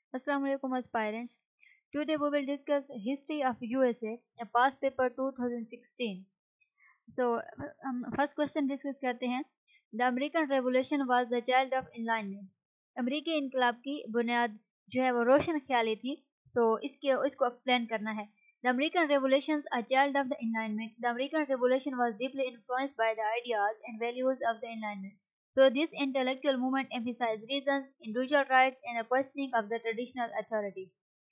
Assalamu alaikum aspirants. Today we will discuss history of USA, a past paper 2016. So first question discuss करते हैं. The American Revolution was the child of enlightenment. अमरीकी इनकलाब की बुनियाद जो है वो रोशन ख्याली थी. So इसको explain करना है. The American Revolutions a child of the Enlightenment. The American Revolution was deeply influenced by the ideas and values of the Enlightenment. So this intellectual movement emphasized reasons, individual rights, and the questioning of the traditional authority.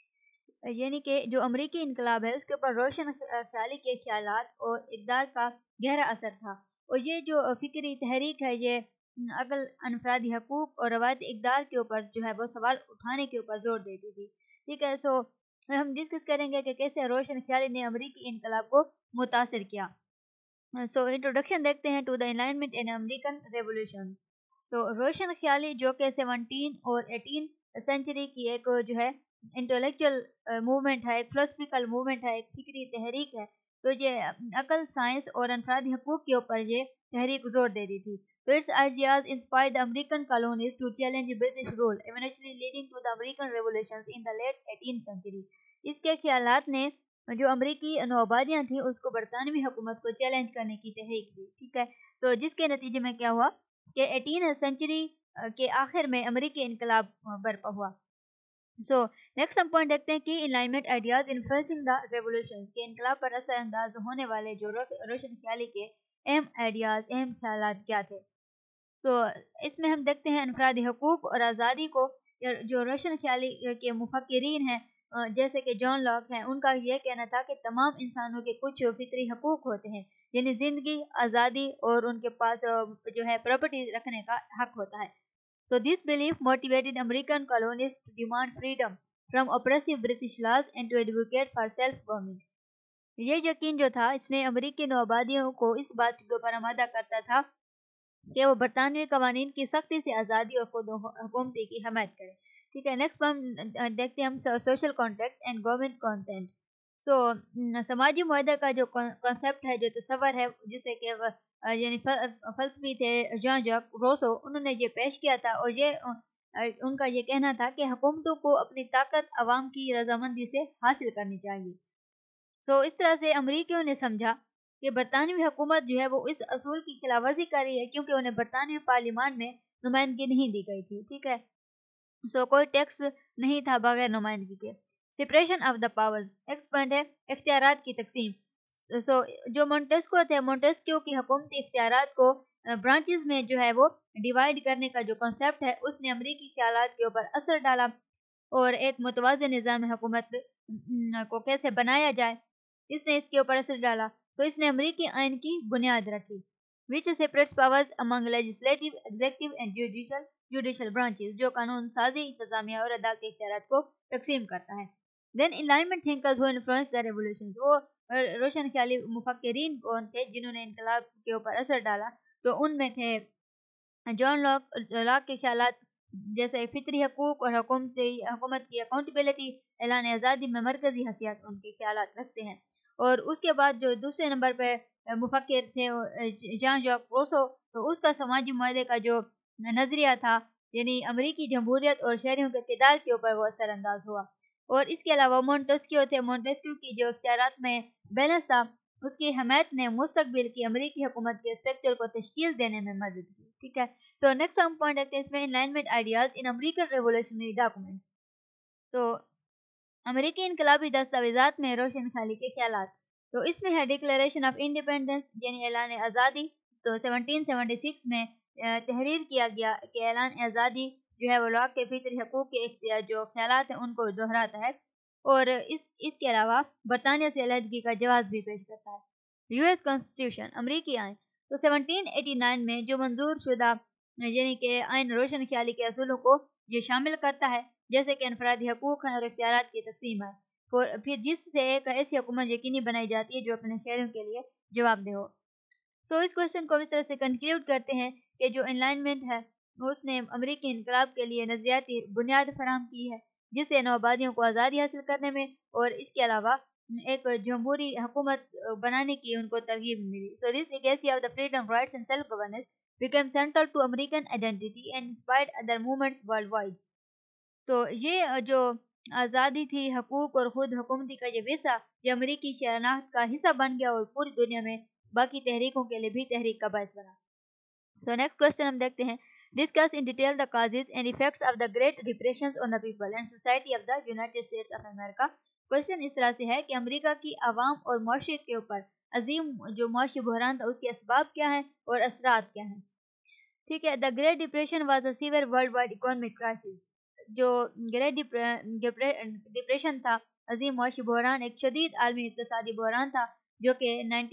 यानी कि जो अमरीकी इनकलाब है उसके ऊपर रोशन ख्याली के ख्यालात और इक़दार का गहरा असर था. और ये जो फ़िक्री तहरीक है ये अकल, अनफरादी हकूक़ और रवायती इक़दार के ऊपर जो है वो सवाल उठाने के ऊपर ज़ोर देती थी. ठीक है. सो हम डिस्कस करेंगे कि कैसे रोशन ख्याली ने अमरीकी इनकलाब को मुतासिर किया. सो इंट्रोडक्शन देखते हैं to the enlightenment in American revolution. तो रोशन ख्याली जो कि 17 और 18 सेंचुरी की एक जो है इंटेलेक्चुअल मूवमेंट है, एक फिलोसफिकल मूवमेंट है, एक फिक्री तहरीक है. तो ये अकल, साइंस और अनफरादी हकूक़ के ऊपर ये तहरीक जोर दे दी थी. तो its ideas inspired the American colonies to challenge British rule, eventually leading to the American revolutions in the late 18th century. इसके ख्यालात ने जो अमरीकी नौआबादियाँ थी उसको बरतानवी हुकूमत को चैलेंज करने की तहरीक दी. ठीक है. तो जिसके नतीजे में क्या हुआ कि 18th सेंचुरी के आखिर में अमरीकी इनकलाब बर्पा हुआ. सो नेक्स्ट हम पॉइंट देखते हैं कि alignment ideas influencing the revolution, के इनकलाब पर असरअंदाज होने वाले जो रोशन ख्याली के अहम आइडियाज, अहम ख्यालात क्या थे. तो इसमें हम देखते हैं अनफरादी हकूक़ और आज़ादी को. जो रोशन ख्याली के मुफक्किरीन हैं जैसे कि जॉन लॉक हैं, उनका यह कहना था कि तमाम इंसानों के कुछ फितरी हकूक़ होते हैं, यानी ज़िंदगी, आज़ादी और उनके पास जो है प्रॉपर्टी रखने का हक होता है. So this belief motivated American colonists to demand freedom from oppressive British laws and to advocate for self-government. ये यकीन जो था इसने अमरीकी नौआबादियों को इस बात के ऊपर आमादा करता था कि वो बरतानवी कवानीन की सख्ती से आज़ादी और खुद हुकूमती की हमायत करें. ठीक है. नेक्स्ट हम देखते हैं हम social contract and government consent. So समाजी मुआहदा का जो कॉन्सेप्ट है, जो तस्वर है, जिसे कि यानी फलसफी थे जॉन जैक रोसो, उन्होंने ये पेश किया था. और ये उनका ये कहना था कि हुकूमतों को अपनी ताकत अवाम की रजामंदी से हासिल करनी चाहिए. सो इस तरह से अमरीकियों ने समझा कि बरतानवी हुकूमत जो है वो इस असूल की खिलाफवर्जी कर रही है क्योंकि उन्हें बरतानवी पार्लियामान में नुमाइंदगी नहीं दी गई थी. ठीक है. सो कोई टैक्स नहीं था बगैर नुमाइंदगी के. Separation of the powers, next point है इख्तियारात की तकसीम. सो जो मोंटेस्को थे, मोंटेस्क्यू की हुकूमती इख्तियारात को ब्रांचेस में जो है वो डिवाइड करने का जो कॉन्सेप्ट है उसने अमरीकी ख्यालात के ऊपर असर डाला और एक मुतवाज़िन निज़ाम हुकूमत को कैसे बनाया जाए इसने इसके ऊपर असर डाला. तो इसने अमरीकी आइन की बुनियाद रखी which separates powers among legislative, executive and judicial branches, जो कानून साजी, इंतजामिया और अदालती इख्तियारात को तकसीम करता है. Then enlightenment thinkers who influenced the revolutions, वो रोशन ख्याली मुफक्किरीन कौन थे जिन्होंने इनकलाब के ऊपर असर डाला. तो उनमें थे जॉन लॉक के ख्यालात जैसे फितरी हकूक़ और हुकूमत की अकाउंटेबिलिटी, ऐलान आज़ादी में मरकज़ी हैसियत उनके ख्यालात रखते हैं. और उसके बाद जो दूसरे नंबर पे मुफक्किर थे जॉन जैक रोसो, तो उसका समाजी मुआहदे का जो नज़रिया था यानी अमरीकी जमहूरियत और शहरियों के किरदार के ऊपर वो असरअंदाज हुआ. और इसके अलावा मोंटेस्क्यू की जो इख्तियारात में बैलेंस था उसकी हमायत ने मुस्तकबिल की अमरीकी हुकूमत के स्ट्रक्चर को तश्कील देने में मदद की. ठीक है. सो नेक्स्ट हम पॉइंट देखते हैं इसमें enlightenment ideas in American revolutionary documents. तो अमेरिकी इनकलाबी दस्तावेजात में रोशन ख्याली के ख्यालात. तो इसमें है डिक्लेरेशन ऑफ इंडिपेंडेंस यानी ऐलान आज़ादी. तो 1776 में तहरीर किया गया कि ऐलान आज़ादी जो है वो लॉक के फितरी हकूक़ के जो ख्यालात हैं उनको दोहराता है और इसके अलावा बरतानिया से अलहदगी का जवाब भी पेश करता है. यूएस कॉन्स्टिट्यूशन, अमरीकी आइन. तो 1789 में जो मंजूर शुदा यानी कि आइन रोशन ख्याली के असूलों को ये शामिल करता है जैसे कि अनफरादी हकूक़ हैं और इख्तियारात की तकसीम है, और फिर जिससे एक ऐसी हुकूमत यकीनी बनाई जाती है जो अपने शहरों के लिए जवाबदेह हो. सो इस क्वेश्चन को इस तरह से कंक्लूड करते हैं कि जो एनलाइनमेंट है उसने अमरीकी इनकलाब के लिए नज़रियाती बुनियाद फराहम की है जिससे नौआबादियों को आज़ादी हासिल करने में और इसके अलावा एक जमहूरी हुकूमत बनाने की उनको तरगीब मिली. So this legacy of the freedom, rights and self governance became central to American identity and inspired other movements worldwide. تو یہ جو آزادی تھی، حقوق اور خود حکومتی کا یہ ورثہ، یہ امریکی شناخت کا حصہ بن گیا اور پوری دنیا میں باقی تحریکوں کے لیے بھی تحریک کا باعث بنا. تو نیکسٹ کوشچن ہم دیکھتے ہیں. Discuss in detail the causes and effects of the great depressions on the people and society of the United States of America. Question اس طرح سے ہے کہ امریکہ کی عوام اور معاشرے کے اوپر عظیم جو معاشی بحران تھا اس کے اسباب کیا ہیں اور اثرات کیا ہیں. ٹھیک ہے. The great depression was a severe worldwide economic crisis. جو گریٹ ڈپریشن تھا، عظیم معاشی بحران، ایک شدید عالمی اقتصادی بحران تھا جو کہ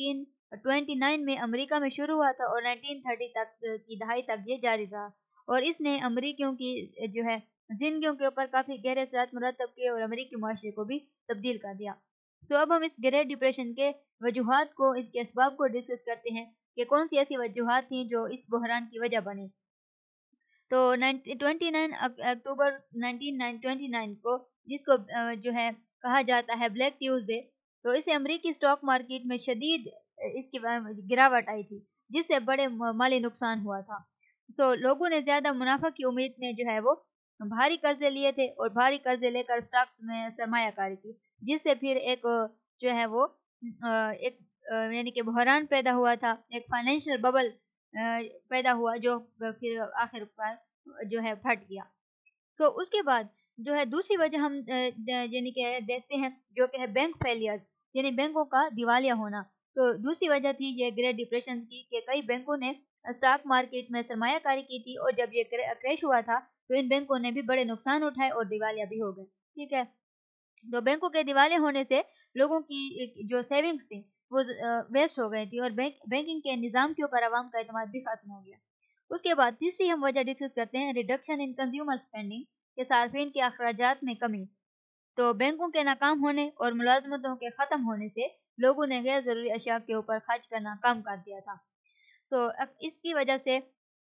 1929 میں امریکہ میں شروع ہوا تھا اور 1930 تک کی دہائی تک یہ جاری رہا، اور اس نے امریکیوں کی جو ہے زندگیوں کے اوپر کافی گہرے اثرات مرتب کیے اور امریکی معاشرے کو بھی تبدیل کر دیا. سو اب ہم اس گریٹ ڈپریشن کے وجوہات کو، اس کے اسباب کو ڈسکس کرتے ہیں کہ کون سی ایسی وجوہات تھیں جو اس بحران کی وجہ بنی. تو 29 اکتوبر 1929 کو، جس کو جو ہے کہا جاتا ہے بلیک ٹیوزڈے، تو اسے امریکی اسٹاک مارکیٹ میں شدید اس کی گراوٹ آئی تھی جس سے بڑے مالی نقصان ہوا تھا. سو لوگوں نے زیادہ منافع کی امید میں جو ہے وہ بھاری قرضے لیے تھے اور بھاری قرضے لے کر اسٹاکس میں سرمایہ کاری کی، جس سے پھر ایک جو ہے وہ ایک یعنی کہ بحران پیدا ہوا تھا، ایک فائنینشیل ببل پیدا ہوا جو پھر آخر پر جو ہے پھٹ گیا. تو اس کے بعد جو ہے دوسری وجہ ہم یعنی کہ دیکھتے ہیں جو کہ ہے بینک فیلیئرز، یعنی بینکوں کا دیوالیہ ہونا. تو دوسری وجہ تھی یہ گریٹ ڈپریشن کی کہ کئی بینکوں نے اسٹاک مارکیٹ میں سرمایہ کاری کی تھی اور جب یہ کریش ہوا تھا تو ان بینکوں نے بھی بڑے نقصان اٹھائے اور دیوالیہ بھی ہو گئے. ٹھیک ہے. تو بینکوں کے دیوالیہ ہونے سے لوگوں کی جو سیونگز تھی وہ ویسٹ ہو گئی تھی اور بینکنگ کے نظام کے اوپر عوام کا اعتماد بھی ختم ہو گیا. اس کے بعد تیسری ہم وجہ ڈسکس کرتے ہیں ریڈکشن ان کنزیومر اسپینڈنگ، کے صارفین کے اخراجات میں کمی. تو بینکوں کے ناکام ہونے اور ملازمتوں کے ختم ہونے سے لوگوں نے غیر ضروری اشیاء کے اوپر خرچ کرنا کم کر دیا تھا. تو اس کی وجہ سے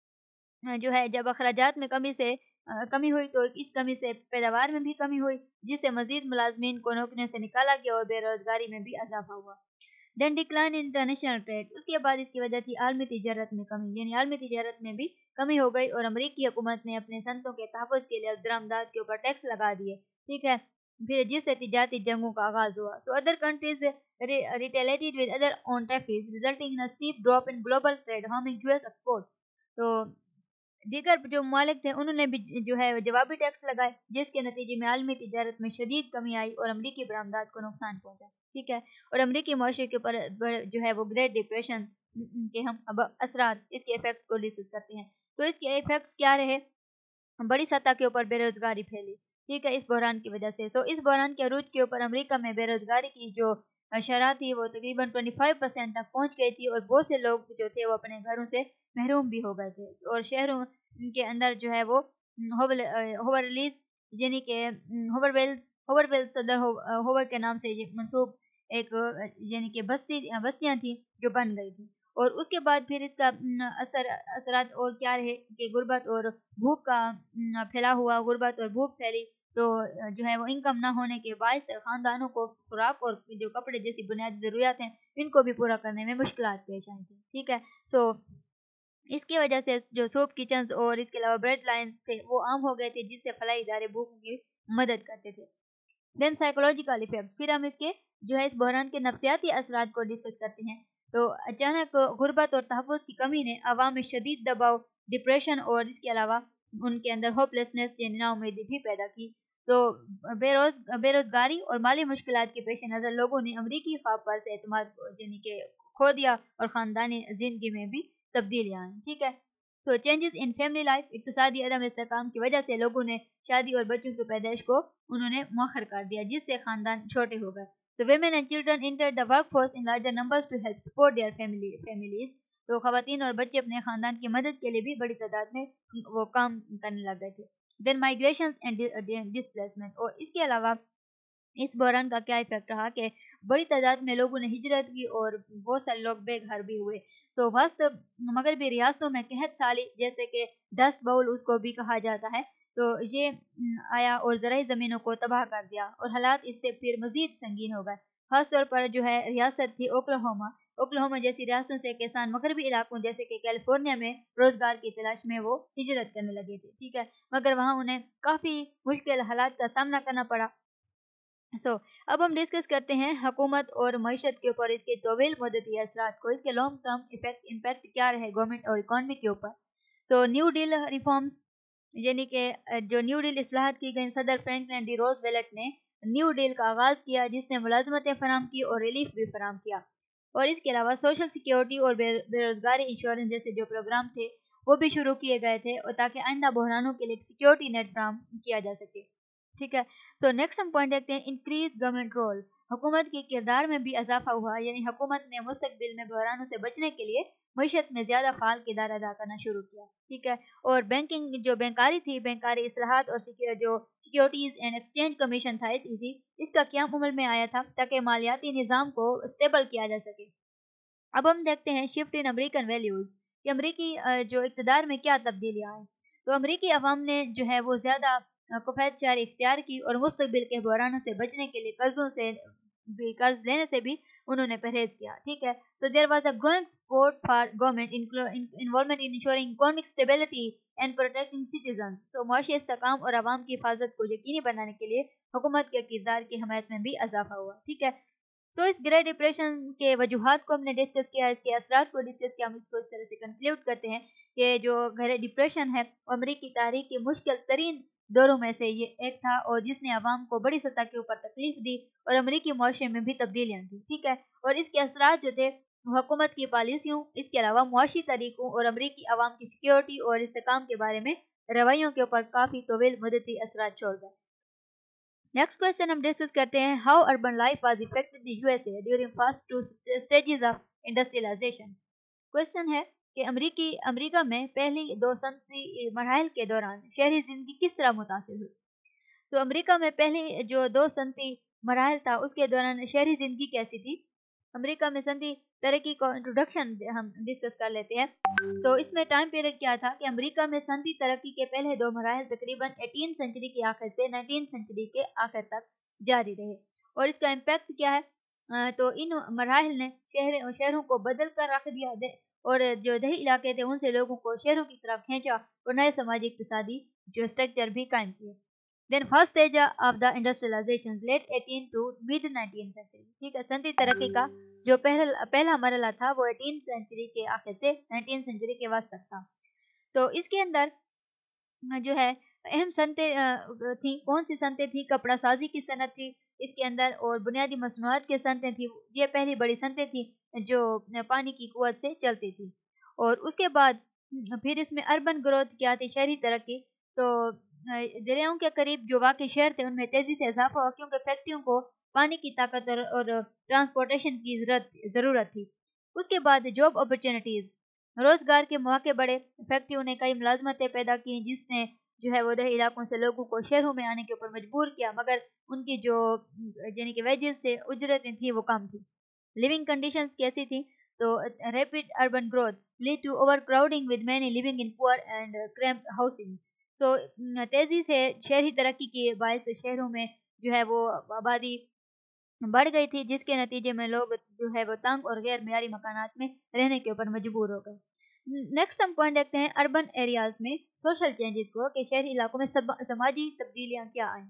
جو ہے جب اخراجات میں کمی ہوئی تو اس کمی سے پیداوار میں بھی کمی ہوئی، جس سے مزید ملازمین کو نوکریوں سے نکالا گیا اور بے روزگاری میں بھی اضافہ ہوا. Then decline international trade. اس کے بعد اس کی وجہ تھی عالمی تجارت میں کمی، یعنی عالمی تجارت میں بھی کمی ہو گئی اور امریکی حکومت نے اپنے صنعتوں کے تحفظ کے لیے درآمدات کے اوپر ٹیکس لگا دیے. ٹھیک ہے. پھر جس سے تجارتی جنگوں کا آغاز ہوا. So other countries retaliated with other on tariffs resulting in a steep drop in global trade harming US export. تو دیگر جو ممالک تھے انہوں نے بھی جو ہے جوابی ٹیکس لگائے، جس کے نتیجے میں عالمی تجارت میں شدید کمی آئی اور امریکی برآمدات کو نقصان پہنچا. ٹھیک ہے. اور امریکی معاشرے کے اوپر جو ہے وہ گریٹ ڈپریشن کے ہم اب اثرات، اس کے ایفیکٹس کو ڈسکس کرتے ہیں. تو اس کے ایفیکٹس کیا رہے؟ بڑی سطح کے اوپر بے روزگاری پھیلی. ٹھیک ہے. اس بحران کی وجہ سے اس بحران کے عروج کے اوپر امریکہ میں بے روزگاری کی جو شرح تھی وہ تقریباً 25% تک پہنچ گئی تھی اور بہت سے لوگ جو تھے وہ اپنے گھروں سے محروم بھی ہو گئے تھے اور شہروں کے اندر جو ہے وہ ہوورلیز یعنی کہ ہوور صدر ہوور کے نام سے یہ منسوب ایک یعنی کہ بستیاں تھیں جو بن گئی تھی. اور اس کے بعد پھر اس کا اثرات اور کیا رہے کہ غربت اور بھوک کا پھیلا ہوا. غربت اور بھوک پھیلی تو جو ہے وہ انکم نہ ہونے کے باعث خاندانوں کو خوراک اور جو کپڑے جیسی بنیادی ضروریات ہیں ان کو بھی پورا کرنے میں مشکلات پیش آئی تھیں. ٹھیک ہے. سو اس کی وجہ سے جو سوپ کچنز اور اس کے علاوہ بریڈ لائنز تھے وہ عام ہو گئے تھے، جس سے فلاحی ادارے بھوکوں کی مدد کرتے تھے. Then psychological effect. پھر ہم اس کے جو ہے اس بحران کے نفسیاتی اثرات کو ڈسکس کرتے ہیں. تو اچانک غربت اور تحفظ کی کمی نے عوام میں شدید دباؤ، ڈپریشن اور اس کے علاوہ ان کے اندر ہوپ لیسنس یعنی نا امیدی بھی پیدا کی. تو بے روزگاری اور مالی مشکلات کے پیش نظر لوگوں نے امریکی خواب پر سے اعتماد یعنی کہ کھو دیا اور خاندانی زندگی میں بھی تبدیلیاں آئیں. ٹھیک ہے. تو چینجز ان فیملی لائف. اقتصادی عدم استحکام کی وجہ سے لوگوں نے شادی اور بچوں کی پیدائش کو انہوں نے مؤخر کر دیا، جس سے خاندان چھوٹے ہو گئے. So women and children entered the workforce in larger numbers to help support their families. تو خواتین اور بچے اپنے خاندان کی مدد کے لیے بھی بڑی تعداد میں وہ کام کرنے لگ گئے تھے. Then migrations and displacement. اور اس کے علاوہ اس بحران کا کیا ایفیکٹ رہا کہ بڑی تعداد میں لوگوں نے ہجرت کی اور بہت سارے لوگ بے گھر بھی ہوئے. وسط مغربی ریاستوں میں قحط سالی جیسے کہ ڈسٹ باؤل اس کو بھی کہا جاتا ہے، تو یہ آیا اور زرعی زمینوں کو تباہ کر دیا اور حالات اس سے پھر مزید سنگین ہو گئے. خاص طور پر جو ہے ریاست تھی اوکلاہوما ओक्लाहोमा जैसी रियासतों से किसान मगरबी इलाकों जैसे कि कैलिफोर्निया में रोजगार की तलाश में वो हिजरत करने लगे थे, ठीक है, मगर वहाँ उन्हें काफ़ी मुश्किल हालात का सामना करना पड़ा। अब हम डिस्कस करते हैं हुकूमत और मईशत के ऊपर इसके तवील मुद्दती असरात को, इसके लॉन्ग टर्म इम्पैक्ट क्या रहे गवर्नमेंट और इकॉनमी के ऊपर। न्यू डील रिफॉर्म्स यानी कि जो न्यू डील इस्लाहत की गई, सदर फ्रैंकलिन डी रोजवेल्ट ने न्यू डील का आगाज़ किया जिसने मुलाजमतें फराम की और रिलीफ भी फराम किया, और इसके अलावा सोशल सिक्योरिटी और बेरोजगारी इंश्योरेंस जैसे जो प्रोग्राम थे वो भी शुरू किए गए थे, और ताकि आइंदा बहरानों के लिए सिक्योरिटी नेट फराम किया जा सके, ठीक है। नेक्स्ट हम पॉइंट देखते हैं, इंक्रीज गवर्नमेंट रोल। हुकूमत के किरदार में भी इजाफा हुआ, यानी हुकूमत ने मुस्तकबिल में बहरानों से बचने के लिए मईशत में ज़्यादा फाल किरदार अदा करना शुरू किया, ठीक है। और बैंकिंग जो बैंकारी थी, बैंकारी इस्लाहात और जो सिक्योरिटीज़ एंड एक्सचेंज कमीशन था SEC, इसका क़याम अमल में आया था ताकि मालियाती निज़ाम को स्टेबल किया जा सके। अब हम देखते हैं शिफ्ट इन अमेरिकन वैल्यूज़ कि अमरीकी जो इक़्तिदार में क्या तब्दीलियाँ आई। अमरीकी अवाम ने जो है वो ज़्यादा कफ़ायत जारी इख्तियार की और मुस्तकबिल के बहरानों से बचने के लिए कर्ज लेने से भी उन्होंने परहेज किया, ठीक है। There was a growing support for government involvement in insuring economic stability and protecting citizen. मुआशी इस्तेहकाम और आवाम की हिफाजत को यकीनी बनाने के लिए हुकूमत के किरदार की हमायत में भी इजाफा हुआ, ठीक है। इस ग्रेट डिप्रेशन के वजूहात को हमने डिस्कस किया, इसके असरात को डिस्कस किया। हम इसको इस तरह से कंक्लूड करते हैं कि जो ग्रेट डिप्रेशन है अमरीकी तारीख की मुश्किल तरीन दौरों में से ये एक था, और जिसने अवाम को बड़ी सतह के ऊपर तकलीफ दी और अमरीकी मुआशरे में भी तब्दीलियाँ दी, ठीक है। और इसके असरात जो थे हुकूमत की पॉलिसियों, इसके अलावा मुआशी तरीक़ों और अमरीकी अवाम की सिक्योरिटी और इस्तेहकाम के बारे में रवैयों के ऊपर काफ़ी तवील मुद्दती असरात छोड़ गए। नेक्स्ट क्वेश्चन हम डिस्कस करते हैं, how urban life was affected in USA during first 2 stages of industrialization. Question है कि अमेरिका में पहली 2 सनती मराहल के दौरान शहरी ज़िंदगी किस तरह मुतासिर हुई। अमेरिका में पहले जो 2 सनती मराहल था उसके दौरान शहरी ज़िंदगी कैसी थी। अमेरिका में सनती तरक्की को इंट्रोडक्शन हम डिस्कस कर लेते हैं। इसमें टाइम पीरियड क्या था कि अमेरिका में सनती तरक्की के पहले 2 मराहल तकरीबन 18 सेंचुरी के आखिर से 19 सेंचुरी के आखिर तक जारी रहे, और इसका इम्पैक्ट क्या है। इन मराहल ने शहरों को बदल कर रख दिया, और जो दही इलाके थे उनसे लोगों को शहरों की तरफ खींचा और नए समाजी इक़्तिसादी जो स्ट्रक्चर भी कायम किए। Then first stage of the industrialization late 18 to mid 19 century, ठीक है। सनती तरक्की का जो पहला मरहला था वो 18 सेंचुरी के आखिर से 19 सेंचुरी के वस्त तक था। इसके अंदर जो है अहम सनतें थी, कौन सी सनतें थी। कपड़ा साजी की सनत थी इसके अंदर, और बुनियादी मसनूआत की सनतें थी। ये पहली बड़ी सनतें थी जो पानी की कुव्वत से चलती थी। और उसके बाद फिर इसमें अर्बन ग्रोथ क्या थी, शहरी तरक्की। दरियाओं के करीब जो वाक़ई शहर थे उनमें तेज़ी से इजाफा हुआ, क्योंकि फैक्ट्रियों को पानी की ताकत और ट्रांसपोर्टेशन की ज़रूरत थी। उसके बाद जॉब अपॉर्चुनिटीज़, रोज़गार के मौके बढ़े। फैक्ट्रियों ने कई मुलाजमतें पैदा की जिसने जो है वो दही इलाकों से लोगों को शहरों में आने के ऊपर मजबूर किया, मगर उनकी जो यानी कि वेजेस थे, उजरतें थी, वो कम थी। लिविंग कंडीशंस कैसी थी। Rapid urban growth lead to overcrowding with many living in poor and cramped housing. तेज़ी से शहरी तरक्की के बायस शहरों में जो है वो आबादी बढ़ गई थी, जिसके नतीजे में लोग जो है वो तंग और गैर मेयारी मकानात में रहने के ऊपर मजबूर हो गए। नेक्स्ट हम पॉइंट देखते हैं अर्बन एरियाज में सोशल चेंजेस को, कि शहरी इलाकों में समाजी तब्दीलियां क्या आई।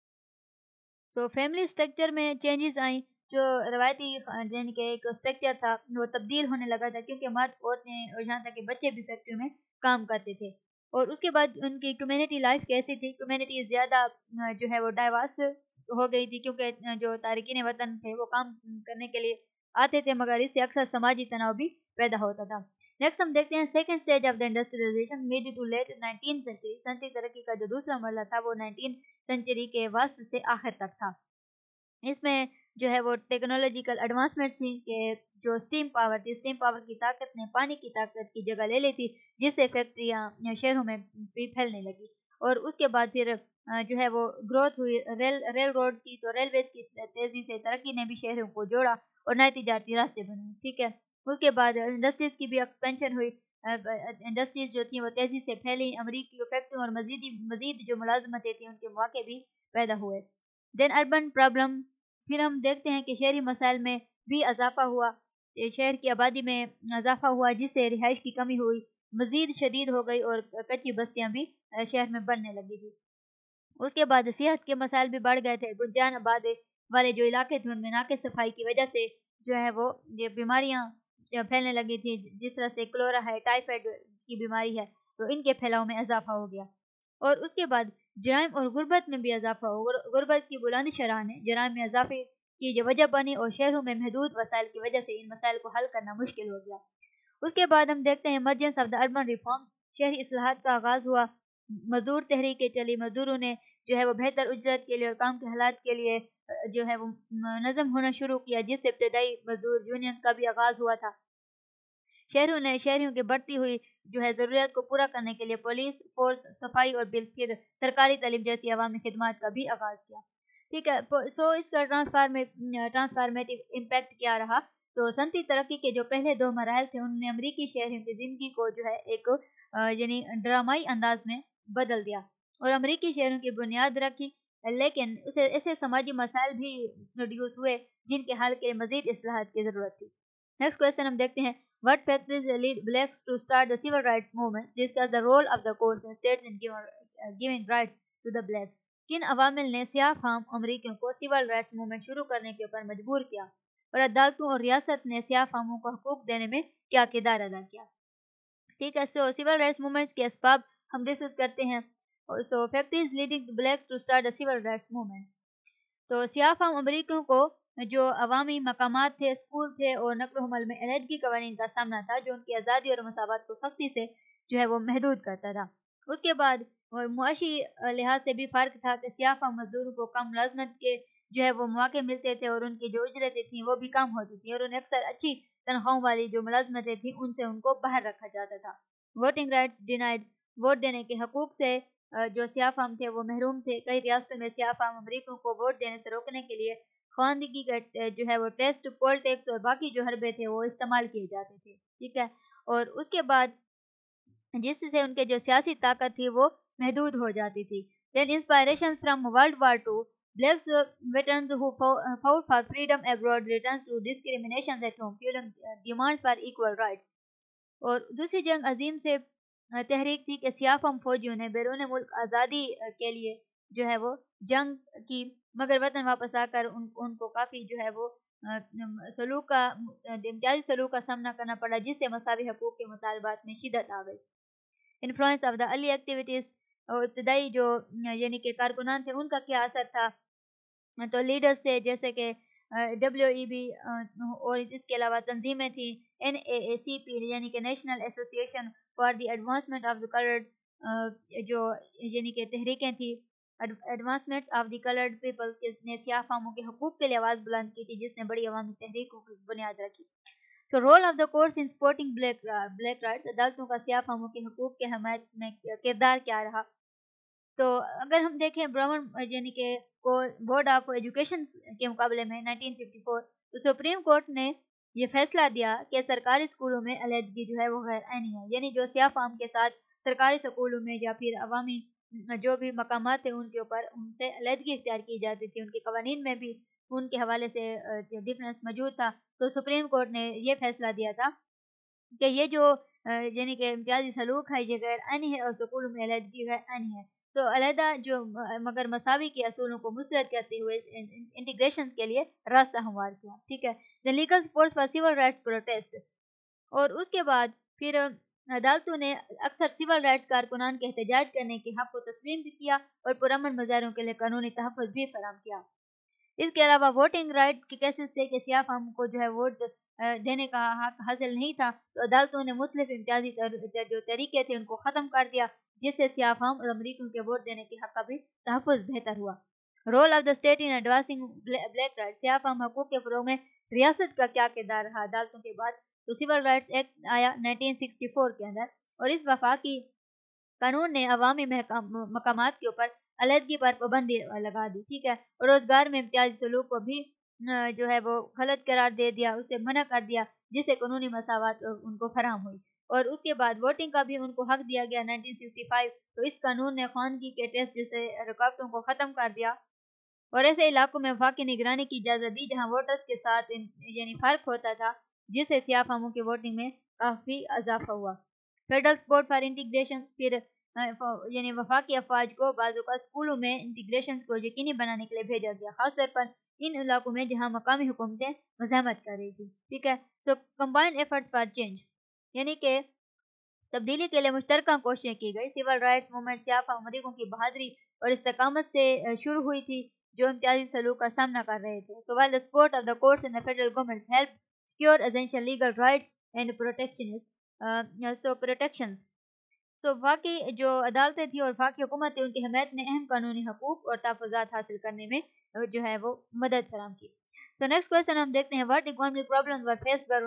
फैमिली स्ट्रक्चर में चेंजेस आई। जो रवायती यानी कि एक स्ट्रक्चर था वो तब्दील होने लगा था, क्योंकि मर्द, औरतें और यहाँ तक कि बच्चे भी फैक्ट्री में काम करते थे। और उसके बाद उनकी कम्युनिटी लाइफ कैसी थी। कम्युनिटी ज़्यादा जो है वो डाइवर्स हो गई थी, क्योंकि जो तारिकीन वतन थे वो काम करने के लिए आते थे, मगर इससे अक्सर समाजी तनाव भी पैदा होता था। नेक्स्ट हम देखते हैं second stage of the industrialization mid to late 19 century. सनती तरक्की का जो दूसरा मरहला था वो 19 सेंचुरी के वस्त से आखिर तक था। इसमें जो है वो टेक्नोलॉजिकल एडवांसमेंट्स थी, कि जो स्टीम पावर थी, स्टीम पावर की ताकत ने पानी की ताकत की जगह ले ली थी, जिससे फैक्ट्रियाँ शहरों में भी फैलने लगी। और उसके बाद फिर जो है वो ग्रोथ हुई रेल रोड्स की। रेलवेज की तेज़ी से तरक्की ने भी शहरों को जोड़ा और नए तिजारती रास्ते बने, ठीक है। उसके बाद इंडस्ट्रीज़ की भी एक्सपेंशन हुई। इंडस्ट्रीज़ जो थी वो तेज़ी से फैली। अमरीकी फैक्ट्रियों और मज़ीद जो मुलाजमतें थी उनके मौके भी पैदा हुए। देन अर्बन प्रॉब्लम्स, फिर हम देखते हैं कि शहरी मसाइल में भी इजाफा हुआ। شہر کی آبادی میں اضافہ ہوا جس سے رہائش کی کمی ہوئی مزید شدید ہو گئی اور کچی بستیاں بھی شہر میں بننے لگی تھی۔ اس کے بعد صحت کے مسائل بھی بڑھ گئے تھے۔ گنجان آباد والے جو علاقے تھے ان میں ناقص صفائی کی وجہ سے جو ہے وہ یہ بیماریاں پھیلنے لگی تھی، جس طرح سے کلورا ہے، ٹائیفائڈ کی بیماری ہے، تو ان کے پھیلاؤ میں اضافہ ہو گیا۔ اور اس کے بعد جرائم اور غربت میں بھی اضافہ ہو۔ غربت کی بلند شرح نے جرائم میں اضافے کی جو وجہ بنی اور شہروں میں محدود وسائل کی وجہ سے ان مسائل کو حل کرنا مشکل ہو گیا۔ اس کے بعد ہم دیکھتے ہیں emergence of the urban reforms, شہری اصلاحات کا آغاز ہوا۔ مزدور تحریکیں چلی، مزدوروں نے جو ہے وہ بہتر اجرت کے لیے اور کام کے حالات کے لیے جو ہے وہ نظم ہونا شروع کیا، جس سے ابتدائی مزدور یونینز کا بھی آغاز ہوا تھا۔ شہریوں کی بڑھتی ہوئی جو ہے ضروریات کو پورا کرنے کے لیے پولیس فورس، صفائی اور پھر سرکاری تعلیم جیسی عوامی خدمات کا بھی آغاز کیا۔ ٹھیک ہے، سو اس کا ٹرانسفارمیٹیو امپیکٹ کیا رہا؟ تو صنعتی ترقی کے جو پہلے 2 مراحل تھے ان نے امریکی شہریوں کی زندگی کو جو ہے ایک یعنی ڈرامائی انداز میں بدل دیا اور امریکی شہریوں کی بنیاد رکھی، لیکن اسے ایسے سماجی مسائل بھی انٹروڈیوس ہوئے جن کے حل کے لیے مزید اصلاحات کی ضرورت تھی۔ نیکسٹ کویشچن ہم دیکھتے ہیں، what factors lead blacks to start the civil rights movement? Discuss the role of the courts and states in giving rights to the blacks. کن عوامل نے سیاہ فام امریکیوں کو سول رائٹس موومنٹ شروع کرنے کے اوپر مجبور کیا اور عدالتوں اور ریاست نے سیاہ فاموں کو حقوق دینے میں کیا کردار ادا کیا؟ ٹھیک ہے، سو سول رائٹس موومنٹس کے اسباب ہم ڈسکس کرتے ہیں۔ So factors leading blacks to start the civil rights movements. تو سیاہ فام امریکیوں کو جو عوامی مقامات تھے، اسکول تھے اور نقل و حمل میں علیحدگی قوانین کا سامنا تھا جو ان کی آزادی اور مساوات کو سختی سے جو ہے وہ محدود کرتا تھا۔ اس کے بعد معاشی لحاظ سے بھی فرق تھا کہ سیاہ فام مزدوروں کو کم ملازمت کے جو ہے وہ مواقع ملتے تھے اور ان کی جو اجرتیں تھیں وہ بھی کم ہوتی تھیں اور انہیں اکثر اچھی تنخواہوں والی جو ملازمتیں تھیں ان سے ان کو باہر رکھا جاتا تھا۔ ووٹنگ رائٹس ڈینائڈ، ووٹ دینے کے حقوق سے جو سیاہ فام تھے وہ محروم تھے۔ کئی ریاستوں میں سیاہ فام امریکیوں کو ووٹ دینے سے روکنے کے لیے خواندگی کا جو ہے وہ ٹیسٹ، پول ٹیکس اور باقی جو حربے تھے وہ استعمال کیے جاتے تھے۔ ٹھیک ہے، اور اس کے بعد جس سے ان کے جو سیاسی طاقت تھی وہ محدود ہو جاتی تھی۔ Then inspiration from World War II, blacks veterans who fought for freedom abroad returned to discrimination at home, fueling demands for equal rights. اور دوسری جنگ عظیم سے تحریک تھی کہ سیاہ فام فوجیوں نے بیرون ملک آزادی کے لیے جو ہے وہ جنگ کی، مگر وطن واپس آ کر ان کو کافی جو ہے وہ امتیازی سلوک کا سامنا کرنا پڑا، جس سے مساوی حقوق کے مطالبات میں شدت آ گئی۔ Influence of the early activities, ابتدائی جو یعنی کہ کارکنان تھے ان کا کیا اثر تھا؟ تو لیڈرز تھے جیسے کہ WEB اور اس کے علاوہ تنظیمیں تھیں NAACP یعنی کہ National Association for the Advancement of the Colored, جو یعنی کہ تحریکیں تھیں Advancement of the Colored People نے سیاہ فاموں کے حقوق کے لیے آواز بلند کی تھی، جس نے بڑی عوامی تحریکوں کی بنیاد رکھی۔ So role of the courts in supporting black rights, عدالتوں کا سیاہ فاموں کے حقوق کے حمایت میں کردار کیا رہا؟ تو اگر ہم دیکھیں براؤن یعنی کہ بورڈ آف ایجوکیشن کے مقابلے میں 1954 تو سپریم کورٹ نے یہ فیصلہ دیا کہ سرکاری اسکولوں میں علیحدگی جو ہے وہ غیر عینی ہے، یعنی جو سیاہ فام کے ساتھ سرکاری اسکولوں میں یا پھر عوامی جو بھی مقامات تھے ان کے اوپر ان سے علیحدگی اختیار کی جاتی تھی، ان کے قوانین میں بھی ان کے حوالے سے ڈفرینس موجود تھا۔ تو سپریم کورٹ نے یہ فیصلہ دیا تھا کہ یہ جو یعنی کہ امتیازی سلوک ہے یہ غیر عینی ہے اور سکولوں میں علیحدگی غیر عینی ہے۔ تو علیحدہ جو مگر مساوی کے اصولوں کو مسترد کرتے ہوئے انٹیگریشن کے لیے راستہ ہموار کیا۔ ٹھیک ہے، the legal support for civil rights protest، اور اس کے بعد پھر عدالتوں نے اکثر سول رائٹس کارکنان کے احتجاج کرنے کے حق کو تسلیم بھی کیا اور پرامن مظاہروں کے لیے قانونی تحفظ بھی فراہم کیا۔ اس کے علاوہ ووٹنگ رائٹ کے کیسز تھے کہ سیاہ فام کو جو ہے ووٹ دینے کا حق حاصل نہیں تھا، تو عدالتوں نے مختلف امتیازی جو طریقے تھے ان کو ختم کر دیا، جس سے سیاہ فام اور امریکیوں کے ووٹ دینے کے حق کا بھی تحفظ بہتر ہوا۔ Role of the state in advancing black rights, سیاہ فام حقوق کے فروغ میں ریاست کا کیا کردار رہا عدالتوں کے بعد؟ تو سول رائٹس ایکٹ آیا 1964 کے اندر اور اس وفاقی قانون نے عوامی مقامات کے اوپر علیحدگی پر پابندی لگا دی۔ ٹھیک ہے، اور روزگار میں امتیازی سلوک کو بھی جو ہے وہ غلط قرار دے دیا، اسے منع کر دیا، جس سے قانونی مساوات ان کو فراہم ہوئی۔ اور اس کے بعد ووٹنگ کا بھی ان کو حق دیا گیا 1965۔ تو اس قانون نے خواندگی کے ٹیسٹ جیسے رکاوٹوں کو ختم کر دیا اور ایسے علاقوں میں وفاقی نگرانی کی اجازت دی جہاں ووٹرز کے ساتھ یعنی فرق ہوتا تھا جس سے سیاہ فاموں کی ووٹنگ میں کافی اضافہ ہوا. فیڈرل سپورٹ فار انٹیگریشن، پھر یعنی وفاقی افواج کو بعض اوقات اسکولوں میں انٹیگریشن کو یقینی بنانے کے لیے بھیجا گیا، خاص طور پر ان علاقوں میں جہاں مقامی حکومتیں مزاحمت کر رہی تھی. ٹھیک ہے. So combined efforts for change, یعنی کہ تبدیلی کے لیے مشترکہ کوششیں کی گئی. سول رائٹس موومنٹ سیاہ فاموں کی بہادری اور استقامت سے شروع ہوئی تھی جو امتیازی سلوک کا سامنا کر رہے تھے. So while the support of the courts and the federal governments helped secure essential legal rights and protections. So واقعی جو عدالتیں تھیں اور وفاقی حکومت ان کی حمایت نے اہم قانونی حقوق اور تحفظات حاصل کرنے میں جو ہے وہ مدد فراہم کی. So next question ہم دیکھتے ہیں what economic problems were faced by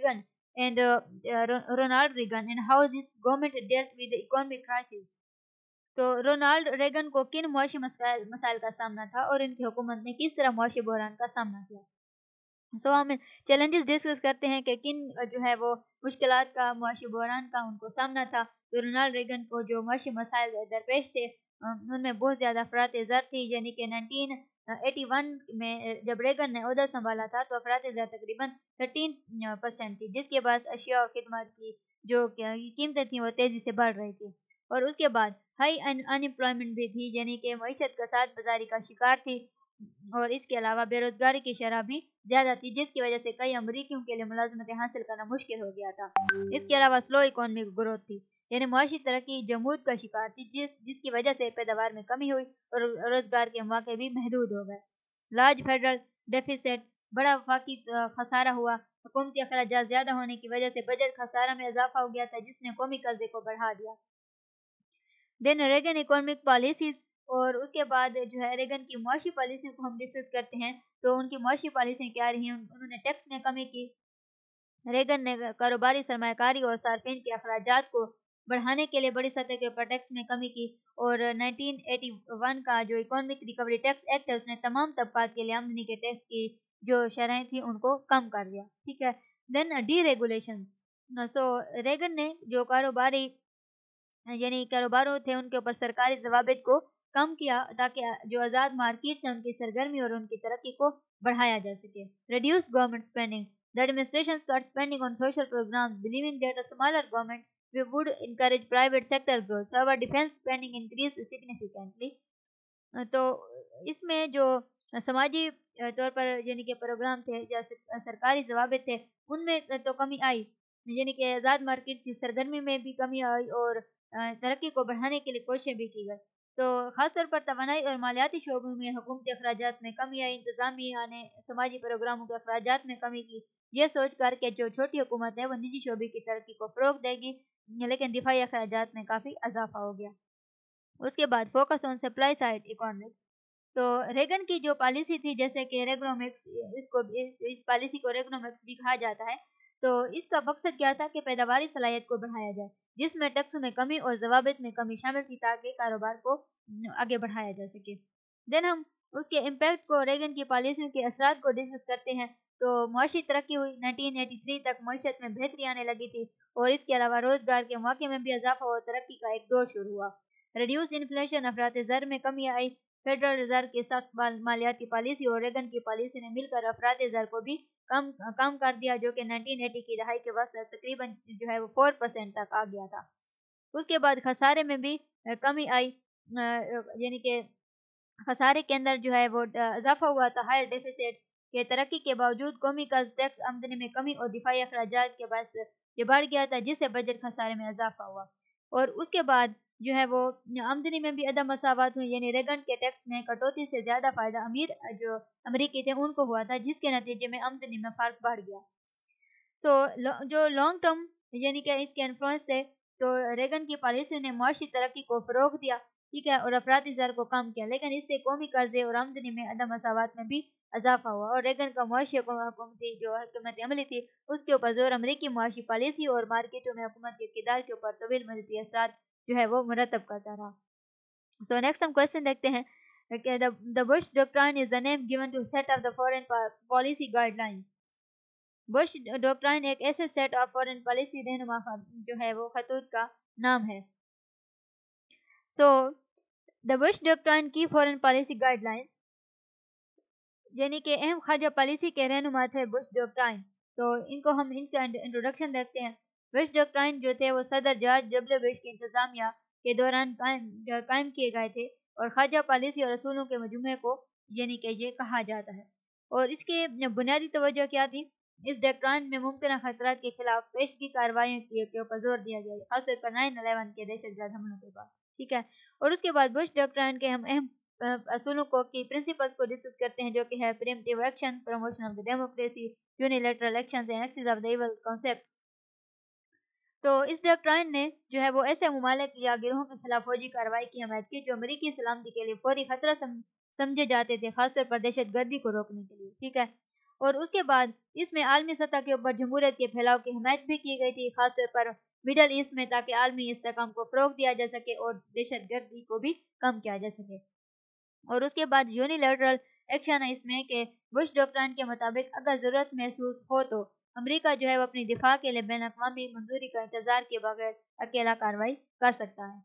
Ronald Reagan and how this government dealt with the economic crisis. تو رونالڈ ریگن کو کن معاشی مسائل کا سامنا تھا اور ان کی حکومت نے کس طرح معاشی بحران کا سامنا کیا. سو ہم چیلنجز ڈسکس کرتے ہیں کہ کن جو ہے وہ مشکلات کا معاشی بحران کا ان کو سامنا تھا. تو رونالڈ ریگن کو جو معاشی مسائل درپیش تھے ان میں بہت زیادہ افراط زر تھی، یعنی کہ 1981 میں جب ریگن نے عہدہ سنبھالا تھا تو افراط زر تقریباً 13% تھی، جس کے بعد اشیاء اور خدمات کی جو قیمتیں تھیں وہ تیزی سے بڑھ رہی تھی. اور اس کے بعد ہائی انمپلائمنٹ بھی تھی، یعنی کہ معیشت کا ساتھ بازاری کا شکار تھی، اور اس کے علاوہ بے روزگاری کی شرح بھی زیادہ تھی جس کی وجہ سے کئی امریکیوں کے لیے ملازمتیں حاصل کرنا مشکل ہو گیا تھا. اس کے علاوہ سلو اکانومک گروتھ تھی، یعنی معاشی ترقی جمود کا شکار تھی جس کی وجہ سے پیداوار میں کمی ہوئی اور روزگار کے مواقع بھی محدود ہو گئے. لارج فیڈرل ڈیفیسٹ، بڑا وفاقی خسارہ ہوا. حکومتی اخراجات زیادہ ہونے کی وجہ سے بجٹ خسارہ میں اضافہ ہو گیا تھا جس نے قومی قرضے کو بڑھا دیا. دین ریگن اکانومک پالیسیز، اور اس کے بعد جو ہے ریگن کی معاشی پالیسیوں کو ہم ڈسکس کرتے ہیں. تو ان کی معاشی پالیسیاں کیا رہی ہیں؟ انہوں نے ٹیکس میں کمی کی. ریگن نے کاروباری سرمایہ کاری اور صارفین کے اخراجات کو بڑھانے کے لیے بڑی سطح کے اوپر ٹیکس میں کمی کی، اور 1981 کا جو اکانومک ریکوری ٹیکس ایکٹ ہے اس نے تمام طبقات کے لیے آمدنی کے ٹیکس کی جو شرحیں تھیں ان کو کم کر دیا. ٹھیک ہے. Then deregulation. So Reagan نے جو کاروباروں تھے ان کے اوپر سرکاری ضوابط کو کم کیا تاکہ جو آزاد مارکیٹ سے ان کی سرگرمی اور ان کی ترقی کو بڑھایا جا سکے. Reduce government spending. The administration cut spending on social programs, believing that a smaller government would encourage private sector growth. However, defense spending increased significantly. تو اس میں جو سماجی طور پر یعنی کہ پروگرام تھے یا سرکاری ضوابط تھے ان میں تو کمی آئی، یعنی کہ آزاد مارکیٹ کی سرگرمی میں بھی کمی آئی اور ترقی کو بڑھانے کے لیے کوششیں بھی کی گئی. تو خاص طور پر توانائی اور مالیاتی شعبوں میں حکومتی اخراجات میں کمی آئی. انتظامی یعنی سماجی پروگراموں کے اخراجات میں کمی کی، یہ سوچ کر کہ جو چھوٹی حکومت ہے وہ نجی شعبے کی ترقی کو فروغ دے گی، لیکن دفاعی اخراجات میں کافی اضافہ ہو گیا. اس کے بعد focus on supply side economics. تو ریگن کی جو پالیسی تھی جیسے کہ ریگنومکس، اس پالیسی کو ریگنومکس بھی کہا جاتا ہے. تو اس کا مقصد کیا تھا کہ پیداواری صلاحیت کو بڑھایا جائے جس میں ٹیکسوں میں کمی اور ضوابط میں کمی شامل تھی تاکہ کاروبار کو آگے بڑھایا جا سکے. دین ہم اس کے امپیکٹ کو، ریگن کی پالیسیوں کے اثرات کو ڈسکس کرتے ہیں. تو معاشی ترقی ہوئی. 1983 تک معیشت میں بہتری آنے لگی تھی اور اس کے علاوہ روزگار کے مواقع میں بھی اضافہ اور ترقی کا ایک دور شروع ہوا. ریڈیوس انفلیشن، افراط زر میں کمی آئی. فیڈرل ریزرو کے ساتھ مالیاتی پالیسی اور ریگن کی پالیسی نے مل کر افراط زر کو بھی کم کر دیا جو کہ 1980 کی دہائی کے وسط تقریباً جو ہے وہ 4% تک آ گیا تھا. اس کے بعد خسارے میں بھی کمی آئی، یعنی کہ خسارے کے اندر جو ہے وہ اضافہ ہوا تھا. ہائر ڈیفیسٹ کے ترقی کے باوجود قومی قرض، ٹیکس، آمدنی میں کمی اور دفاعی اخراجات کے باعث یہ بڑھ گیا تھا جس سے بجٹ خسارے میں اضافہ ہوا. اور اس کے بعد جو ہے وہ آمدنی میں بھی عدم مساوات ہوئی، یعنی ریگن کے ٹیکس میں کٹوتی سے زیادہ فائدہ امیر جو امریکی تھے ان کو ہوا تھا جس کے نتیجے میں آمدنی میں فرق بڑھ گیا. تو جو لانگ ٹرم یعنی کہ اس کے انفلوئنس تھے تو ریگن کی پالیسی نے معاشی ترقی کو فروغ دیا، ٹھیک ہے، اور افراطی زر کو کم کیا، لیکن اس سے قومی قرضے اور آمدنی میں عدم مساوات میں بھی اضافہ ہوا. اور ریگن کا معاشی حکومتی جو حکمت عملی تھی اس کے اوپر زور امریکی معاشی پالیسی اور مارکیٹوں میں حکومت کے اقتدار کے اوپر طویل مدتی اثرات جو ہے وہ مرتب کرتا رہا. سو نیکسٹ ہم کوشچن دیکھتے ہیں کہ the Bush Doctrine is the name given to set of the foreign policy guidelines. Bush doctrine ایک ایسے سیٹ آف فورن پالیسی رہنما جو ہے وہ خطوط کا نام ہے. سو دا بش ڈاکٹرائن کی فورن پالیسی گائیڈ لائن، یعنی کہ اہم خارجہ پالیسی کے رہنما تھے بش ڈاکٹرائن. تو इनको हम इनका इंट्रोडक्शन देखते हैं। बुश डॉक्ट्राइन जो थे वो सदर जॉर्ज डब्ल्यू बुश की इंतजामिया के दौरान कायम किए गए थे और ख्वाजा पॉलिसी और असूलों के मजमूए को यानी कि ये कहा जाता है। और इसके बुनियादी तवज्जो क्या थी? इस डॉक्ट्राइन में मुमकिन खतरात के खिलाफ पेशगी कार्रवाइयों के ऊपर जोर दिया गया है, खासतौर पर 9/11 के दहशतगर्द हमलों के बाद। ठीक है, और उसके बाद बुश डॉक्ट्राइन के हम अहम असूलों को की प्रिंसिपल्स को डिस्कस करते हैं, जो कि है preemptive action, promotion of the democracy, unilateral actions and axis of the evil concept. तो इस डॉक्ट्राइन ने जो है वो ऐसे ममालिक या गिरोहों के खिलाफ फौजी कार्रवाई की हमायत की जो अमरीकी सलामती के लिए फौरी खतरा समझे जाते थे, खासतौर पर दहशतगर्दी को रोकने के लिए। ठीक है, और उसके बाद इसमें आलमी सतह के ऊपर जमहूरियत के फैलाव की हिमायत भी की गई थी, खासतौर पर मिडल ईस्ट में, ताकि आलमी इस्तेहकाम को फ़रोग़ दिया जा सके और दहशतगर्दी को भी कम किया जा सके। और उसके बाद यूनिलैटरल एक्शन है इसमें कि बुश डॉक्ट्राइन के मुताबिक अगर ज़रूरत महसूस हो तो अमेरिका जो है वो अपनी दिफा के लिए बैन अक़वामी मंजूरी का इंतज़ार किए बगैर अकेला कार्रवाई कर सकता है।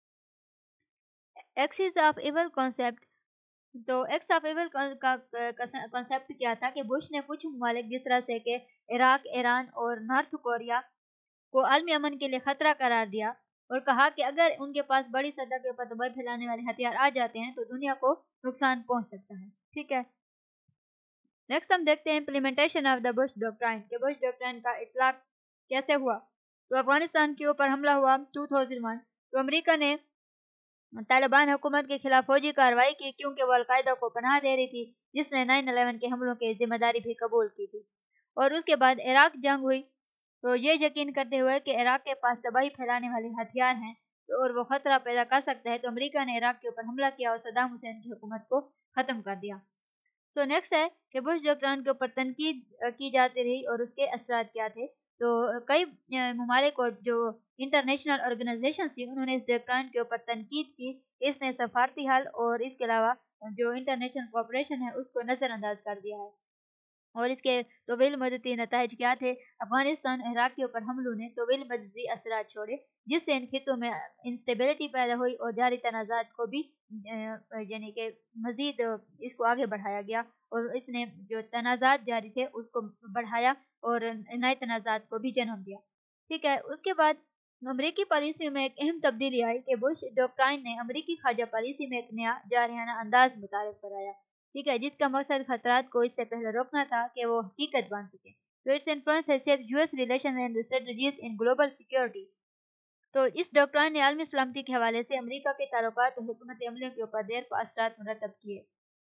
Axis of evil concept. तो एक्स ऑफ इविल का कॉन्सेप्ट क्या था कि बुश ने कुछ ममालिक जिस तरह से कि इराक, ईरान और नॉर्थ कोरिया को आलमी अमन के लिए खतरा करार दिया और कहा कि अगर उनके पास बड़ी सतह के ऊपर तबाही फैलाने वाले हथियार आ जाते हैं तो दुनिया को नुकसान पहुंच सकता है। ठीक है, नेक्स्ट हम देखते हैं implementation of the Bush doctrine के बुश डॉक्ट्राइन का इतलाक कैसे हुआ। तो अफगानिस्तान के ऊपर हमला हुआ 2001। तो अमेरिका ने तालिबान हुकूमत के खिलाफ फौजी कार्रवाई की क्योंकि वो अलकायदा को पनाह दे रही थी, जिसने 9/11 के हमलों की जिम्मेदारी भी कबूल की थी। और उसके बाद इराक जंग हुई, तो ये यकीन करते हुए कि इराक के पास तबाही फैलाने वाले हथियार हैं और वो खतरा पैदा कर सकता है, तो अमेरिका ने इराक के ऊपर हमला किया और सद्दाम हुसैन की हुकूमत को ख़त्म कर दिया। तो नेक्स्ट है कि बुश डॉक्ट्राइन के ऊपर तनकीद की जाती रही और उसके असरात क्या थे। तो कई ममालिक और जो इंटरनेशनल ऑर्गेनाइजेशन थी उन्होंने इस डॉक्ट्राइन के ऊपर तनकीद की। इसने सफारती हल और इसके अलावा जो इंटरनेशनल कोऑपरेशन है उसको नज़रअंदाज कर दिया है। और इसके तवील मदती नताइज क्या थे? अफगानिस्तान इराक के ऊपर हमलों ने तवील मदती असरात छोड़े, जिससे इन खितों में इंस्टेबिलिटी पैदा हुई और जारी तनाज़ात को भी यानी कि मज़ीद इसको आगे बढ़ाया गया और इसने जो तनाज़ात जारी थे उसको बढ़ाया और नए तनाज़ात को भी जन्म दिया। ठीक है, उसके बाद अमरीकी पॉलिसी में एक अहम तब्दीली आई कि बुश डॉक्ट्राइन ने अमरीकी खारजा पॉलिसी में एक नया जारहाना अंदाज मुतारिफ कराया। ठीक है, जिसका मकसद खतरात को इससे पहले रोकना था कि वो हकीकत बन सके। तो its influence has shaped US relations and strategies in global security. तो इस डॉक्ट्राइन ने आलमी सलामती के हवाले से अमेरिका के ताल्लुकात और हुकूमत अमलियों के ऊपर देर को असरात मुरतब किए।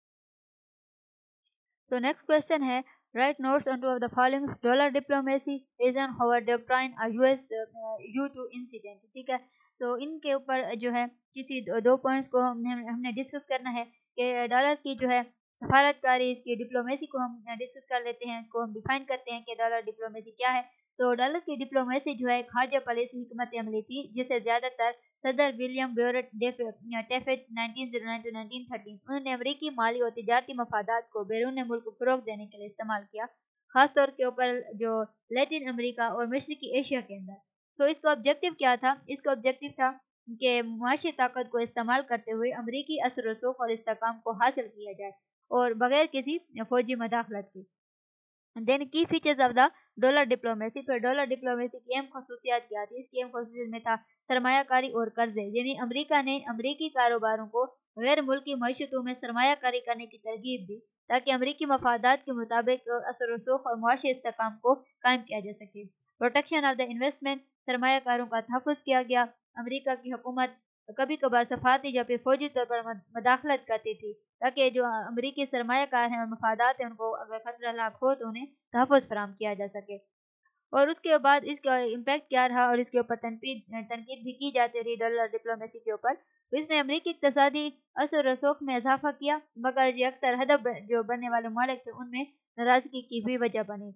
तो नेक्स्ट क्वेश्चन है write notes on two of the following dollar diplomacy Eisenhower doctrine और यूएस यू टू इंसिडेंट। ठीक है, तो इनके ऊपर जो है किसी दो पॉइंट्स को हमने डिस्कस करना है कि डॉलर की जो है सफारतकारी, इसकी डिप्लोमेसी को हम डिस्कस कर लेते हैं, को हम डिफाइन करते हैं कि डॉलर डिप्लोमेसी क्या है। तो डॉलर की डिप्लोमेसी जो है खारजा पॉलिसी हिकमत अमली थी, जिसे ज़्यादातर सदर विलियम ब्योरेट टेफेट 1909 to 1913 उन्होंने अमरीकी माली और तिजारती मफादात को बैरून मुल्क को फ़रोग़ देने के लिए इस्तेमाल किया, ख़ासतौर के ऊपर जो लैटिन अमेरिका और मशरक़ी एशिया के अंदर। तो इसका ऑब्जेक्टिव क्या था? इसका ऑब्जेक्टिव था कि मुआशी ताकत को इस्तेमाल करते हुए अमरीकी असर रसूख और इस्तेहकाम को हासिल किया जाए और बगैर किसी फौजी मदाखलत के। देन की features of the dollar diplomacy. फिर डॉलर डिप्लोमेसी की अहम खसूसियात क्या थी? इसकी अहम खसूसियत में था सरमायाकारी और कर्जे, यानी अमेरिका ने अमरीकी कारोबारों को गैर मुल्की मईशतों में सरमायाकारी करने की तरगीब दी ताकि अमरीकी मफादात के मुताबिक असर रसूख और मुआशी इस्तेहकाम को कायम किया जा सके। प्रोटेक्शन ऑफ द इन्वेस्टमेंट, सरमायाकारों का तहफ़्फ़ुज़ किया गया। अमरीका की हुकूमत कभी कभार सफारती या फिर फौजी तौर पर मदाखलत करती थी ताकि जो अमरीकी सरमायाकार हैं और मफादात हैं उनको अगर खतरा लाक हो तो उन्हें तहफ़्फ़ुज़ फराहम किया जा सके। और उसके बाद इसका इम्पैक्ट क्या रहा और इसके ऊपर तनकीद भी की जाती रही डॉलर डिप्लोमेसी के ऊपर। तो इसने अमरीकी इक़्तिसादी असर रसूख में इजाफा किया, मगर ये अक्सर हदफ जो बनने वाले ममालिक थे उनमें नाराज़गी की भी वजह बनी।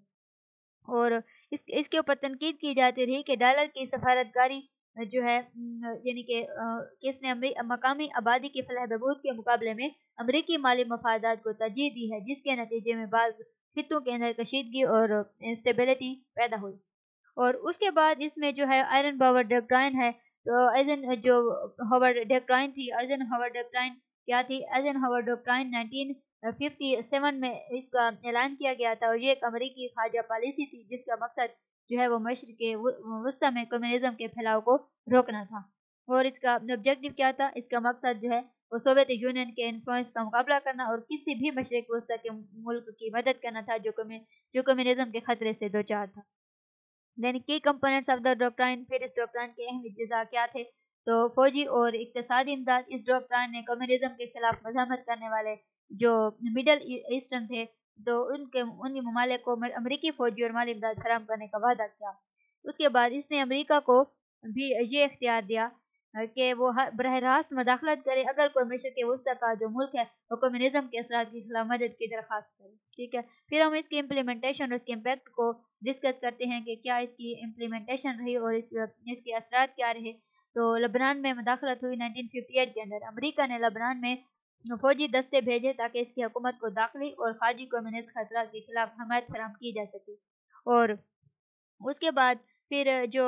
और इसके ऊपर तनकीद की जाती रही कि डॉलर की सफारतकारी जो है यानी कि इसने मकामी आबादी की फलाह बहबूद के मुकाबले में अमरीकी माली मफादात को तरजीह दी है, जिसके नतीजे में बाज़ खित्तों के अंदर कशीदगी और इंस्टेबिलिटी पैदा हुई। और उसके बाद इसमें जो है आयरन पावर डॉक्ट्राइन है। तो आइजन जो हावर डॉक्ट्राइन थी, आइजन हावर डॉक्ट्राइन क्या थी? आइजन हावर डॉक्ट्राइन 1957 में इसका ऐलान किया गया था, और ये एक अमेरिकी खारजा पॉलिसी थी जिसका मकसद जो है वो मशरिक़ वुस्ता में कम्युनिज्म के फैलाव को रोकना था। और इसका ऑब्जेक्टिव क्या था? इसका मकसद जो है वो सोवियत यूनियन के इन्फ्लुएंस का मुकाबला करना और किसी भी मशरिक़ वुस्ता के मुल्क की मदद करना था जो कम्युनिज्म के खतरे से दो चार था। देन की कंपोनेंट्स ऑफ द डॉक्ट्राइन, फिर इस डॉक्ट्राइन के अहम अज्जा क्या थे? तो फौजी और इक्तिसादी इमदाद। इस डॉक्ट्राइन ने कम्युनिज्म के खिलाफ मज़ाहमत करने वाले जो मिडल ईस्टर्न थे तो उन ममालिक को अमरीकी फौजी और माली इमदाद फराहम करने का वादा किया। उसके बाद इसने अमेरिका को भी ये इख्तियार दिया कि वो बरह रास्त मदाखलत करे अगर कोई मशरिक़ वुस्ता का जो मुल्क है वो कम्युनिज्म के असरात के खिलाफ मदद की दरख्वास्त करे। ठीक है, फिर हम इसकी इम्प्लीमेंटेशन और इसके इम्पैक्ट को डिस्कस करते हैं कि क्या इसकी इम्प्लीमेंटेशन रही और इसके असरात क्या रहे। तो लबनान में मदाखलत हुई 1958 के अंदर। अमेरिका ने लबनान में फौजी दस्ते भेजे ताकि इसकी हुकूमत को दाखिली और खारजी कम्युनिस्ट खतरा के खिलाफ हमायत फराहम की जा सके। और उसके बाद फिर जो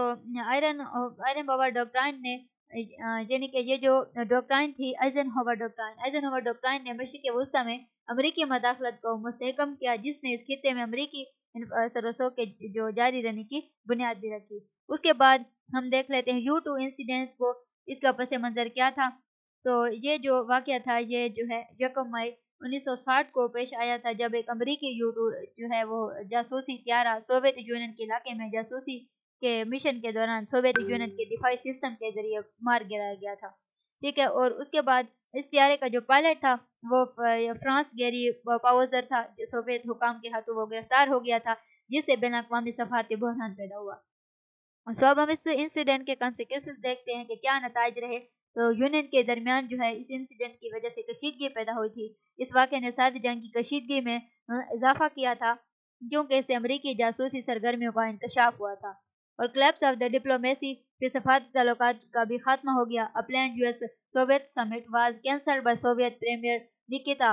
आयरन बाबा डॉक्ट्राइन ने यानी कि ये जो डॉक्ट्राइन थी आइजनहोवर डॉक्ट्राइन ने मशरिक़ वुस्ता में अमेरिकी मदाखलत को मुस्तहकम किया, जिसने इस खित्ते में अमेरिकी सरसों के जो जारी रहने की बुनियाद भी रखी। उसके बाद हम देख लेते हैं U2 इंसिडेंट्स को, इसका पस मंज़र क्या था। तो ये जो वाक़या था ये जो है 1 मई 1960 को पेश आया था, जब एक अमेरिकी U2 जो है वो जासूसी त्यारा सोवियत यूनियन के इलाके में जासूसी के मिशन के दौरान सोवियत यूनियन के दिफाई सिस्टम के जरिए मार गिराया गया था। ठीक है, और उसके बाद इस त्यारे का जो पायलट था वो फ्रांस गेरी पाउजर था, सोवियत हुकाम के हाथों वो गिरफ्तार हो गया था, जिससे बैन अक़वामी सफ़ारती बहरान पैदा हुआ। सो अब हम इस इंसिडेंट के कॉन्सिक्वेंसेस देखते हैं कि क्या नताइज रहे। तो यूनियन के दरमियान जो है इस इंसिडेंट की वजह से कशीदगी पैदा हुई थी। इस वाक़े ने सारी जंग की कशीदगी में इजाफा किया था, क्योंकि इससे अमरीकी जासूसी सरगर्मियों का इंकशाफ हुआ था। और क्लैप्स ऑफ द डिप्लोमेसी, फिर सफारती ताल्लुकात का भी खात्मा हो गया। A planned US Soviet summit was cancelled by Soviet premier Nikita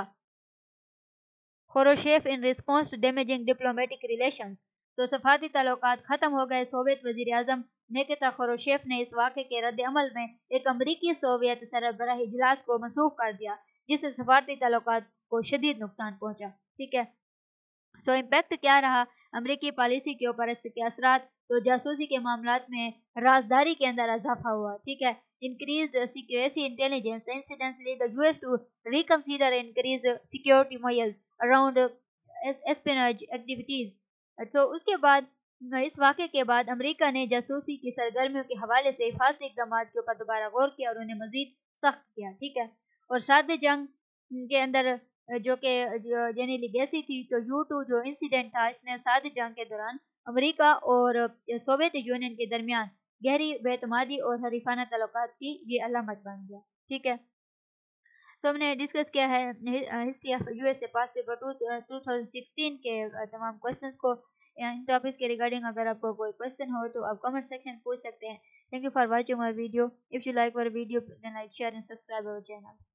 Khrushchev in response to damaging diplomatic relations. तो सफारती ताल्लुकात ख़त्म हो गए। सोवियत वज़ीर आज़म निकिता खुरुशेव ने इस वाक़े के रद्द अमल में एक अमरीकी सोवियत सरबराही इजलास को मनसूख कर दिया, जिससे सफारती ताल्लुकात को शदीद नुकसान पहुँचा। ठीक है, सो इम्पैक्ट क्या रहा अमरीकी पॉलिसी के ऊपर, इसके असरात। तो जासूसी के मामलात में राजदारी के अंदर इजाफा हुआ। ठीक है, increased secrecy intelligence incidents lead the US to reconsider increased security measures around espionage activities। तो उसके बाद इस वाक़े के बाद अमेरिका ने जासूसी की सरगर्मियों के हवाले से हिफाजती इक़दाम के ऊपर दोबारा गौर किया और उन्हें मज़ीद सख्त किया। ठीक है, और साथ जंग के अंदर जो कि यानी लिगेसी थी, तो U2 जो इंसिडेंट था इसने साथ जंग के दौरान अमेरिका और सोवियत यूनियन के दरमियान गहरी बेतमादी और हरीफाना ताल्लुकात की ये अलामत बन गया। ठीक है, तो हमने डिस्कस किया है history of USA past paper 2016 के तमाम क्वेश्चंस को। इन टॉपिक्स के रिगार्डिंग अगर आपको कोई क्वेश्चन हो तो आप कमेंट सेक्शन पूछ सकते हैं। Thank you for watching our video. If you like our video then like share and subscribe our channel.